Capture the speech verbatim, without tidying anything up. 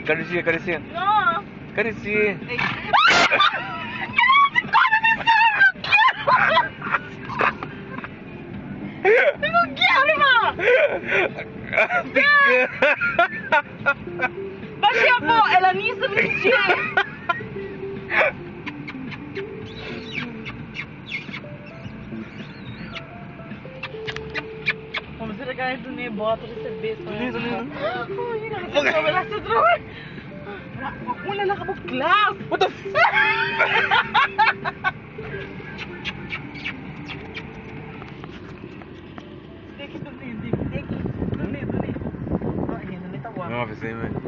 Acaricia, acaricia. No. Acaricia. Ey. Tengo que arma. Baixei a pô, ela nisso me encheu. Vamos ver a galera do Ney bota receber isso. Lindo, lindo. Wala sa drone. Wala lang ka mo class. What the f... Deki, dali, deki, dali, dali. Oh, ayan, nalitawa. No, pues sí, man.